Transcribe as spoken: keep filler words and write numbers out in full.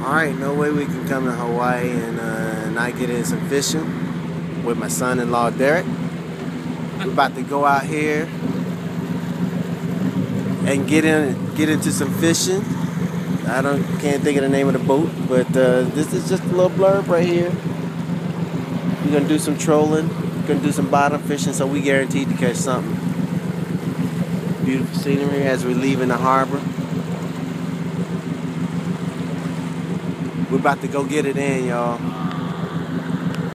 Alright, no way we can come to Hawaii and uh, not get in some fishing with my son-in-law Derek. We're about to go out here and get in, get into some fishing. I don't can't think of the name of the boat, but uh, this is just a little blurb right here. We're gonna do some trolling, we're gonna do some bottom fishing, so we guaranteed to catch something. Beautiful scenery as we're leaving the harbor. We're about to go get it in, y'all.